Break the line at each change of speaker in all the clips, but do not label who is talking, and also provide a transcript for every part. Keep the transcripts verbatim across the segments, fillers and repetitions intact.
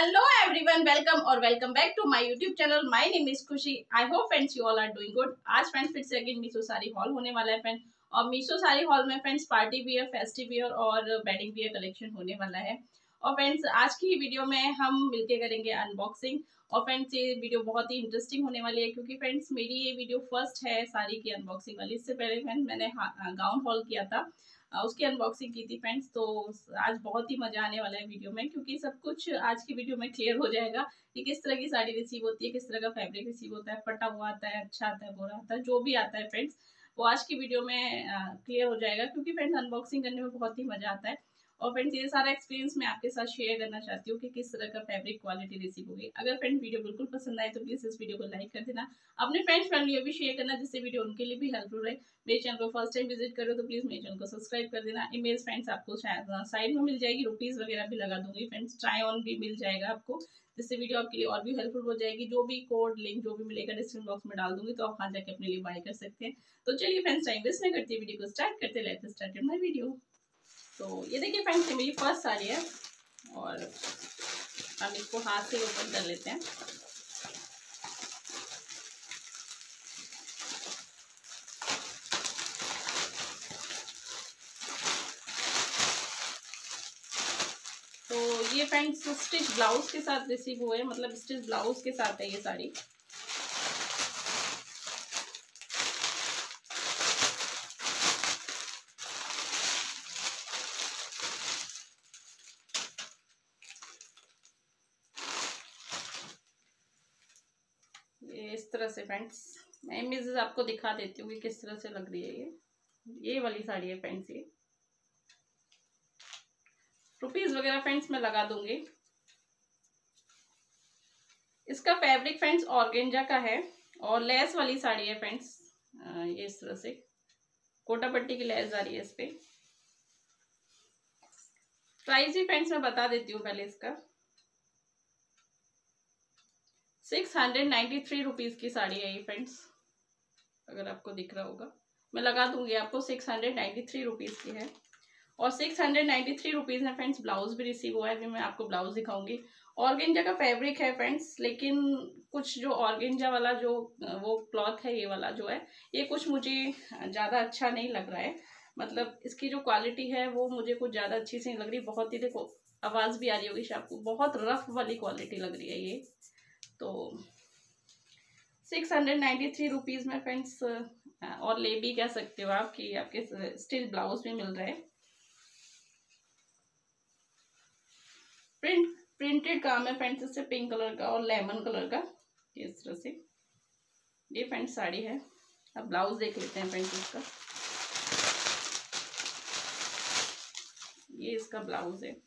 Hello everyone, welcome और welcome back to my YouTube channel. My name is खुशी. I hope friends you all are doing good. आज friends फिर से again Meesho sari hall होने वाला है फ्रेंड, और मीशो साड़ी हॉल में friends party wear, festive wear और वेडिंग वियर कलेक्शन होने वाला है। और फ्रेंड्स आज की वीडियो में हम मिलके करेंगे अनबॉक्सिंग। और फ्रेंड्स ये वीडियो बहुत ही इंटरेस्टिंग होने वाली है, क्योंकि फ्रेंड्स मेरी ये वीडियो फर्स्ट है साड़ी की अनबॉक्सिंग वाली। इससे पहले फ्रेंड मैंने गाउन हॉल किया था, उसकी अनबॉक्सिंग की थी फ्रेंड्स। तो आज बहुत ही मजा आने वाला है वीडियो में, क्योंकि सब कुछ आज की वीडियो में क्लियर हो जाएगा कि किस तरह की साड़ी रिसीव होती है, किस तरह का फैब्रिक रिसीव होता है, फटा हुआ आता है, अच्छा आता है, बुरा आता है, जो भी आता है फ्रेंड्स वो आज की वीडियो में क्लियर हो जाएगा। क्योंकि फ्रेंड्स अनबॉक्सिंग करने में बहुत ही मजा आता है। और फ्रेंड्स ये सारा एक्सपीरियंस मैं आपके साथ शेयर करना चाहती हूँ कि किस तरह का फैब्रिक क्वालिटी रिसीव होगी। अगर फ्रेंड्स वीडियो बिल्कुल पसंद आए तो प्लीज इस वीडियो को लाइक कर देना, अपने फ्रेंड्स फैमिली भी शेयर करना, जिससे वीडियो उनके लिए भी हेल्पफुल रहे। मेरे चैनल को फर्स्ट टाइम विजिट करो तो प्लीज मेरे चैनल को सब्सक्राइब कर देना। इमेज फ्रेंड्स आपको साइड में मिल जाएगी, रुपीज वगैरह भी लगा दूंगी फ्रेंड्स, ट्राई ऑन भी मिल जाएगा आपको, जिससे वीडियो आपके लिए और भी हेल्पफुल हो जाएगी। जो भी कोड लिंक जो भी मिलेगा डिस्क्रिप्शन बॉक्स में डाल दूंगी, तो आप वहां जाके अपने लिए बाय कर सकते हैं। तो चलिए फ्रेंड्स टाइम वेस्ट नहीं करते, वीडियो को स्टार्ट करते, लेट्स स्टार्ट माय वीडियो। तो ये देखिए फ्रेंड्स ये मेरी फर्स्ट साड़ी है, और हम इसको हाथ से ओपन कर लेते हैं। तो ये फ्रेंड्स स्टिच ब्लाउज के साथ रिसीव हुए, मतलब स्टिच ब्लाउज के साथ है ये साड़ी। इस तरह से फ्रेंड्स मैं इमेजेस आपको दिखा देती हूँ कि किस तरह से लग रही है। ये ये वाली साड़ी है फ्रेंड्स। ये रुपीज वगैरह फ्रेंड्स मैं लगा दूंगी। इसका फैब्रिक फ्रेंड्स ऑर्गेंजा का है, और लेस वाली साड़ी है फ्रेंड्स। ये इस तरह से कोटा पट्टी की लेस आ रही है इस पे। प्राइस ही फ्रेंड्स मैं बता देती हूँ पहले। इसका six hundred ninety three rupees की साड़ी है ये फ्रेंड्स, अगर आपको दिख रहा होगा मैं लगा दूंगी आपको। Six hundred ninety three rupees की है, और six hundred ninety three rupees में फ्रेंड्स ब्लाउज भी रिसीव हुआ है। अभी मैं आपको ब्लाउज दिखाऊंगी। ऑर्गेंजा का फैब्रिक है फ्रेंड्स, लेकिन कुछ जो ऑर्गेंजा वाला जो वो क्लॉथ है, ये वाला जो है, ये कुछ मुझे ज़्यादा अच्छा नहीं लग रहा है। मतलब इसकी जो क्वालिटी है वो मुझे कुछ ज़्यादा अच्छी से नहीं लग रही। बहुत ही, देखो आवाज़ भी आ रही होगी आपको, बहुत रफ वाली क्वालिटी लग रही है ये। तो six hundred ninety three rupees में फ्रेंड्स, और ले भी कह सकते हो आप कि आपके स्टिच ब्लाउज भी मिल रहे हैं। प्रिंट प्रिंटेड काम है फ्रेंड्स इससे, पिंक कलर का और लेमन कलर का, इस तरह से ये फ्रेंड्स साड़ी है। अब ब्लाउज देख लेते हैं फ्रेंड्स इसका। ये इसका ब्लाउज है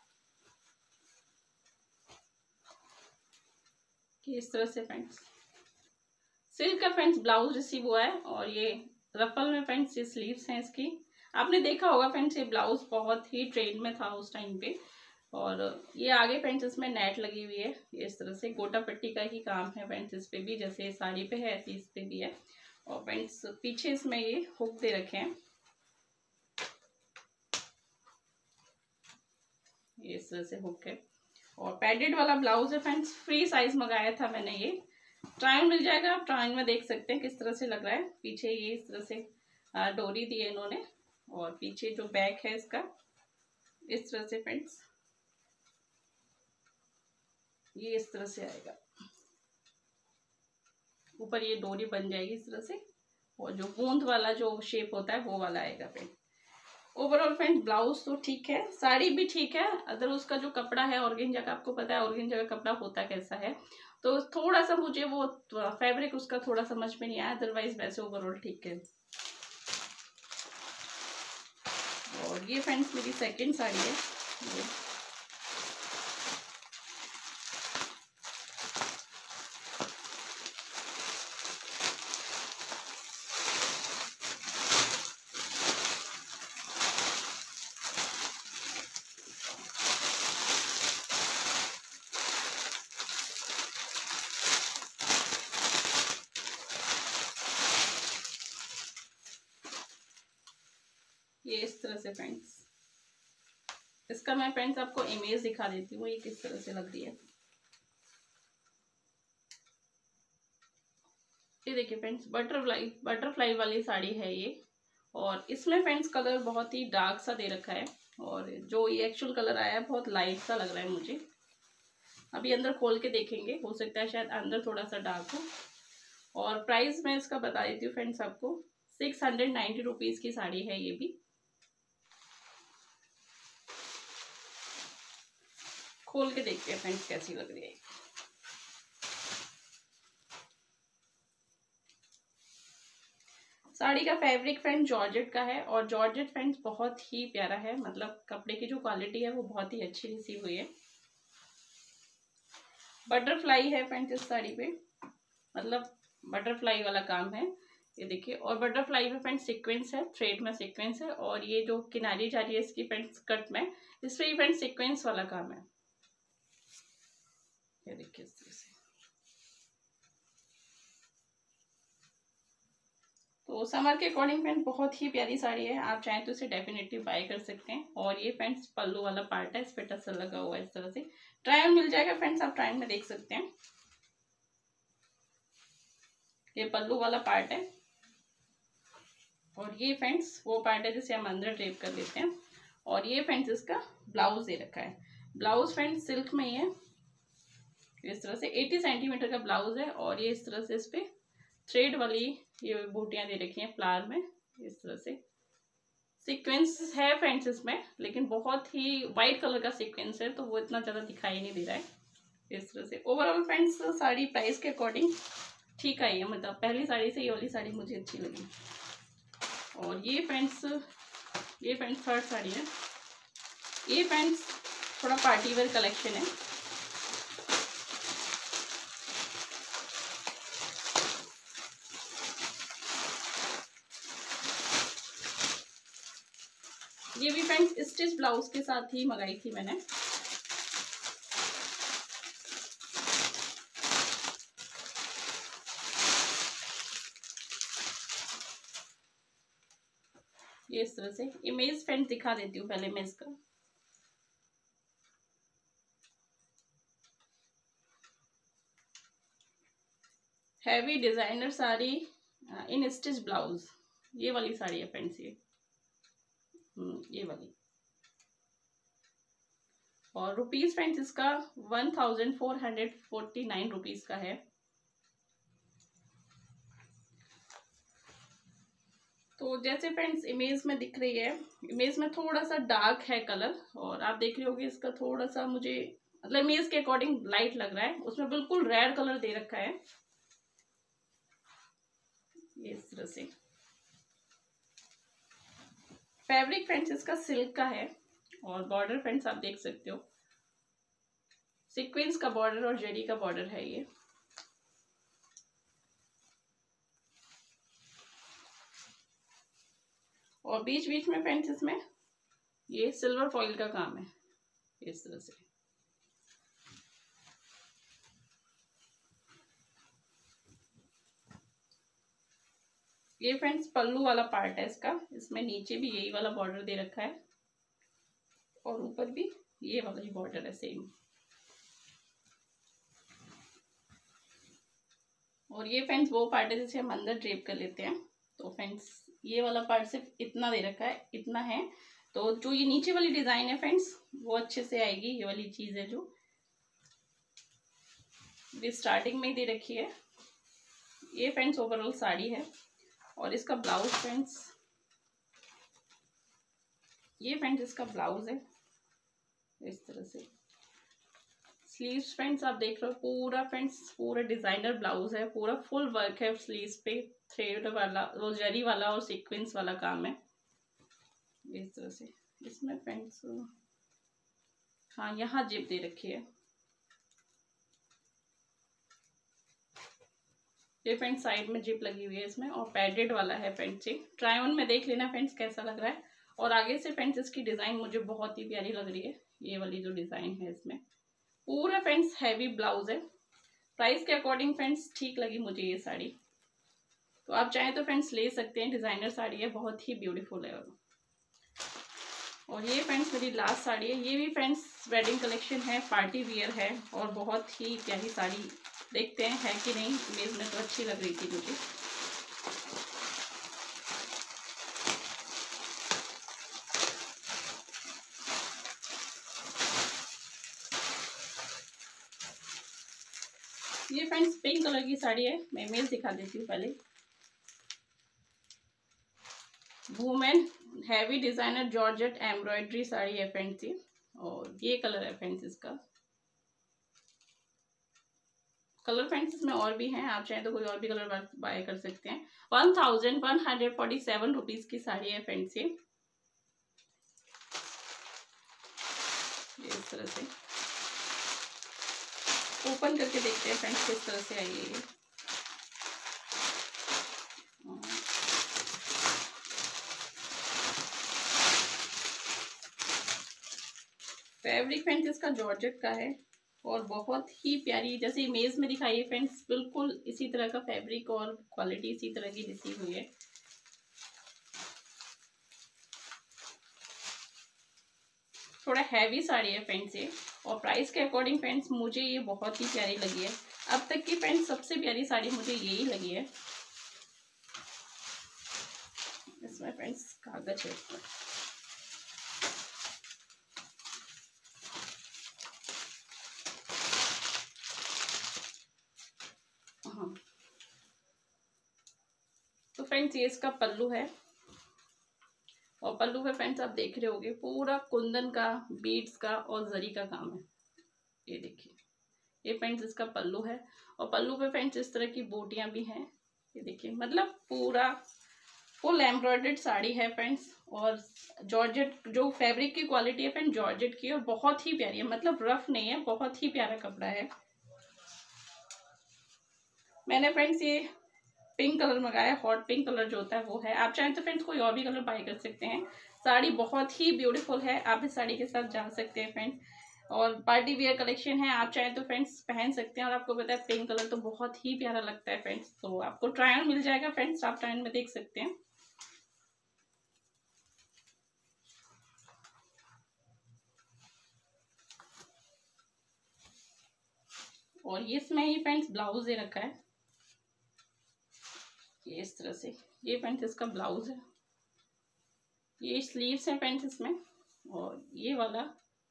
कि इस तरह से फ्रेंड्स सिल्क का फ्रेंड्स ब्लाउज रिसीव हुआ है। और ये रफल में फ्रेंड्स ये स्लीव्स हैं इसकी। आपने देखा होगा फ्रेंड्स ये ब्लाउज बहुत ही ट्रेंड में था उस टाइम पे। और ये आगे फ्रेंड्स इसमें नेट लगी हुई है, ये इस तरह से गोटा पट्टी का ही काम है फ्रेंड्स इस पे भी, जैसे साड़ी पे है ऐसे इस पे भी है। और फ्रेंड्स पीछे इसमें ये हुक दे रखे हैं, ये इस तरह से हुक है। और पैडेड वाला ब्लाउज है फ्रेंड्स, फ्री साइज मंगाया था मैंने। ये ट्रायल मिल जाएगा, आप ट्रायल में देख सकते हैं किस तरह से लग रहा है। पीछे ये इस तरह से डोरी दी है इन्होंने, और पीछे जो बैक है इसका इस तरह से फ्रेंड्स ये इस तरह से आएगा। ऊपर ये डोरी बन जाएगी इस तरह से, और जो बूंद वाला जो शेप होता है वो वाला आएगा फ्रेंड। ओवरऑल फ्रेंड ब्लाउज तो ठीक है, साड़ी भी ठीक है। अदर उसका जो कपड़ा है ऑर्गेंजा का, आपको पता है ऑर्गेंजा का कपड़ा होता कैसा है, तो थोड़ा सा मुझे वो फैब्रिक उसका थोड़ा समझ में नहीं आया। अदरवाइज वैसे ओवरऑल ठीक है। और ये फ्रेंड्स मेरी सेकंड साड़ी है। ये इस तरह से फ्रेंड्स इसका मैं फ्रेंड्स आपको इमेज दिखा देती हूँ, ये किस तरह से लग रही है। ये देखिए फ्रेंड्स, बटरफ्लाई बटरफ्लाई वाली साड़ी है ये। और इसमें फ्रेंड्स कलर बहुत ही डार्क सा दे रखा है, और जो ये एक्चुअल कलर आया है बहुत लाइट सा लग रहा है मुझे। अभी अंदर खोल के देखेंगे, हो सकता है शायद अंदर थोड़ा सा डार्क हो। और प्राइस मैं इसका बता देती हूँ फ्रेंड्स आपको, सिक्स हंड्रेड नाइन्टी रुपीज़ की साड़ी है ये भी। खोल के देखते हैं फ्रेंड्स कैसी लग रही है। साड़ी का फैब्रिक फ्रेंड जॉर्जेट का है, और जॉर्जेट फ्रेंड्स बहुत ही प्यारा है, मतलब कपड़े की जो क्वालिटी है वो बहुत ही अच्छी रिसीव हुई है। बटरफ्लाई है फ्रेंड्स इस साड़ी पे, मतलब बटरफ्लाई वाला काम है ये देखिए। और बटरफ्लाई में फ्रेंड्स सीक्वेंस है, थ्रेड में सीक्वेंस है, और ये जो किनारी जा रही है इसकी फ्रेंड्स कट में, इस पे फ्रेंड्स सीक्वेंस वाला काम है। ये देखिए इस तरह से। तो समर के अकॉर्डिंग फ्रेंड बहुत ही प्यारी साड़ी है, आप चाहें तो इसे डेफिनेटली बाय कर सकते हैं। और ये फ्रेंड्स पल्लू वाला पार्ट है, इस पे टसल लगा हुआ है इस तरह से। ट्राई ऑन मिल जाएगा फ्रेंड्स, आप ट्राई में देख सकते हैं। ये पल्लू वाला पार्ट है, और ये फ्रेंड्स वो पार्ट है जिसे हम अंदर ड्रेप कर देते हैं। और ये फ्रेंड्स इसका ब्लाउज दे रखा है। ब्लाउज फ्रेंड्स सिल्क में ही है, इस तरह से अस्सी सेंटीमीटर का ब्लाउज है। और ये इस तरह से इस पे थ्रेड वाली ये बूटियां दे रखी हैं फ्लावर में, इस तरह से सीक्वेंस है फ्रेंड्स इसमें, लेकिन बहुत ही वाइट कलर का सीक्वेंस है तो वो इतना ज़्यादा दिखाई नहीं दे रहा है इस तरह से। ओवरऑल फ्रेंड्स साड़ी प्राइस के अकॉर्डिंग ठीक आई है, मतलब पहली साड़ी से ये वाली साड़ी मुझे अच्छी लगी। और ये फ्रेंड्स ये फ्रेंड्स थर्ड साड़ी है। ये फ्रेंड्स थोड़ा पार्टी वेयर कलेक्शन है। ये भी फ्रेंड्स स्टिच ब्लाउज के साथ ही मंगाई थी मैंने। ये इस तरह से इमेज फ्रेंड्स दिखा देती हूँ पहले मैं इसका। Heavy designer sari in stitch blouse, ये वाली साड़ी है फ्रेंड्स ये ये वाली। और रुपीज फ्रेंड्स इसका one thousand four hundred forty nine rupees का है। तो जैसे फ्रेंड्स इमेज में दिख रही है, इमेज में थोड़ा सा डार्क है कलर, और आप देख रहे होगे इसका थोड़ा सा मुझे मतलब इमेज के अकॉर्डिंग लाइट लग रहा है, उसमें बिल्कुल रेड कलर दे रखा है इस तरह से। फैब्रिक फ्रेंड्स इसका सिल्क का है, और बॉर्डर फ्रेंड्स आप देख सकते हो सीक्वेंस का बॉर्डर और जरी का बॉर्डर है ये। और बीच बीच में फ्रेंड्स इसमें ये सिल्वर फॉइल का काम है इस तरह से। ये फ्रेंड्स पल्लू वाला पार्ट है इसका, इसमें नीचे भी यही वाला बॉर्डर दे रखा है, और ऊपर भी ये वाला ही बॉर्डर है सेम। और ये फ्रेंड्स वो पार्ट है जिसे हम अंदर ड्रेप कर लेते हैं। तो फ्रेंड्स ये वाला पार्ट सिर्फ इतना दे रखा है, इतना है। तो जो ये नीचे वाली डिजाइन है फ्रेंड्स वो अच्छे से आएगी, ये वाली चीज है जो ये स्टार्टिंग में ही दे रखी है। ये फ्रेंड्स ओवरऑल साड़ी है, और इसका ब्लाउज फ्रेंड्स ये फ्रेंड्स इसका ब्लाउज है इस तरह से। स्लीव्स फ्रेंड्स आप देख रहे हो पूरा फ्रेंड्स पूरा डिजाइनर ब्लाउज है, पूरा फुल वर्क है स्लीव्स पे, थ्रेड वाला वो जरी वाला और सीक्वेंस वाला काम है इस तरह से। इसमें फ्रेंड्स हाँ यहाँ जिप दे रखी है। ये फ्रेंड्स साइड में जिप लगी हुई है इसमें, और पैडेड वाला है फ्रेंड्स। ये ट्राई ऑन में देख लेना फ्रेंड्स कैसा लग रहा है। और आगे से फ्रेंड्स इसकी डिजाइन मुझे बहुत ही प्यारी लग रही है, ये वाली जो डिजाइन है इसमें पूरा फ्रेंड्स हैवी ब्लाउज है। प्राइस के अकॉर्डिंग फ्रेंड्स ठीक लगी मुझे ये साड़ी, तो आप चाहें तो फ्रेंड्स ले सकते हैं। डिजाइनर साड़ी है, बहुत ही ब्यूटीफुल है। और ये फ्रेंड्स मेरी लास्ट साड़ी है। ये भी फ्रेंड्स वेडिंग कलेक्शन है, पार्टी वियर है और बहुत ही प्यारी साड़ी। देखते हैं है कि नहीं, इमेज में तो अच्छी लग रही थी मुझे। ये फ्रेंड्स पिंक कलर की साड़ी है, मैं इमेज दिखा देती हूँ पहले। Women heavy designer georgette embroidery sari है फ्रेंड्स ये, और ये कलर है फ्रेंड्स इसका। कलर फ्रेंड्स इसमें और भी हैं, आप चाहें तो कोई और भी कलर बाय कर सकते हैं। One thousand one hundred forty seven rupees की साड़ी है फ्रेंड्स ये। इस तरह से ओपन करके देखते हैं फ्रेंड्स किस तरह से आई है ये। फैब्रिक फ्रेंड्स इसका जॉर्जेट का है और बहुत ही प्यारी, जैसे इमेज में दिखाई है फ्रेंड्स, बिल्कुल इसी तरह का फैब्रिक और क्वालिटी इसी तरह की दिखी हुई है। थोड़ा हैवी साड़ी है फ्रेंड्स ये, और प्राइस के अकॉर्डिंग फ्रेंड्स मुझे ये बहुत ही प्यारी लगी है। अब तक की फ्रेंड्स सबसे प्यारी साड़ी मुझे यही लगी है। इसमें फ्रेंड्स कागज है इसमें। हाँ, तो फ्रेंड्स ये इसका पल्लू है, और पल्लू पे फ्रेंड्स आप देख रहे होंगे पूरा कुंदन का, बीड्स का और जरी का काम है। ये देखिए, ये फ्रेंड्स इसका पल्लू है, और पल्लू पे फ्रेंड्स इस तरह की बूटियां भी हैं। ये देखिए, मतलब पूरा फुल एम्ब्रॉयडर्ड साड़ी है फ्रेंड्स, और जॉर्जेट जो फैब्रिक की क्वालिटी है फ्रेंड्स जॉर्जेट की, और बहुत ही प्यारी है, मतलब रफ नहीं है, बहुत ही प्यारा कपड़ा है। मैंने फ्रेंड्स ये पिंक कलर मंगाया, हॉट पिंक कलर जो होता है वो है। आप चाहें तो फ्रेंड्स कोई और भी कलर बाय कर सकते हैं। साड़ी बहुत ही ब्यूटीफुल है, आप इस साड़ी के साथ जा सकते हैं फ्रेंड्स, और पार्टी वियर कलेक्शन है, आप चाहें तो फ्रेंड्स पहन सकते हैं। और आपको पता है पिंक कलर तो बहुत ही प्यारा लगता है फ्रेंड्स, तो आपको ट्राई ऑन मिल जाएगा फ्रेंड्स, आप ट्राई ऑन में देख सकते हैं। और ये इसमें ही फ्रेंड्स ब्लाउज दे रखा है, ये इस तरह से। ये फ्रेंड्स इसका ब्लाउज है, ये स्लीव्स है फ्रेंड्स इसमें, और ये वाला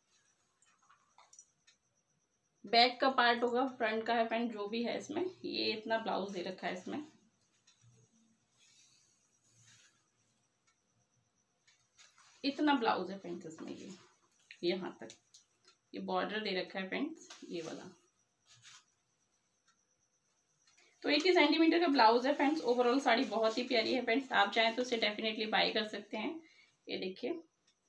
बैक का पार्ट होगा, फ्रंट का है फ्रेंड जो भी है इसमें। ये इतना ब्लाउज दे रखा है इसमें। इतना ब्लाउज है फ्रेंड्स इसमें, ये यहाँ तक ये बॉर्डर दे रखा है फ्रेंड्स, ये वाला। तो अस्सी सेंटीमीटर का ब्लाउज है फ्रेंड्स। ओवरऑल साड़ी बहुत ही प्यारी है फ्रेंड्स, आप चाहें तो इसे डेफिनेटली बाय कर सकते हैं। ये देखिए,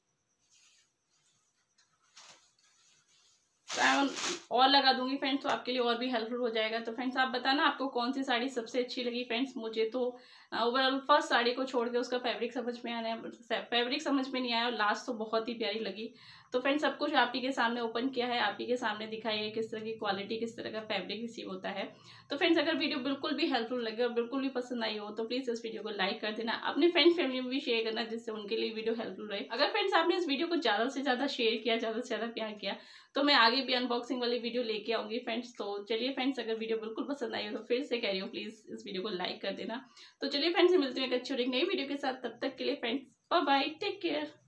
और लगा दूंगी फ्रेंड्स तो आपके लिए और भी हेल्पफुल हो जाएगा। तो फ्रेंड्स आप बताना आपको कौन सी साड़ी सबसे अच्छी लगी फ्रेंड्स। मुझे तो ओवरऑल फर्स्ट साड़ी को छोड़ के उसका फैब्रिक समझ में आने फैब्रिक समझ में नहीं आया, और लास्ट तो बहुत ही प्यारी लगी। तो फ्रेंड्स सब कुछ आप ही के सामने ओपन किया है, आप ही के सामने दिखाई है किस तरह की क्वालिटी, किस तरह का फैब्रिक रिसीव होता है। तो फ्रेंड्स अगर वीडियो बिल्कुल भी हेल्पफुल लगे और बिल्कुल भी पसंद आई हो तो प्लीज इस वीडियो को लाइक कर देना, अपने फ्रेंड्स फैमिली में भी शेयर करना, जिससे उनके लिए वीडियो हेल्पफुल रहे। अगर फ्रेंड्स आपने इस वीडियो को ज्यादा से ज्यादा शेयर किया, ज्यादा से ज्यादा प्यार किया, तो मैं आगे भी अनबॉक्सिंग वाली वीडियो लेके आऊंगी फ्रेंड्स। तो चलिए फ्रेंड्स, अगर वीडियो बिल्कुल पसंद आई हो तो फिर से कह रही हूँ प्लीज इस वीडियो को लाइक कर देना। तो चलिए फ्रेंड्स, मिलते हैं एक अच्छी और एक नई वीडियो के साथ, तब तक के लिए friends bye bye, take care.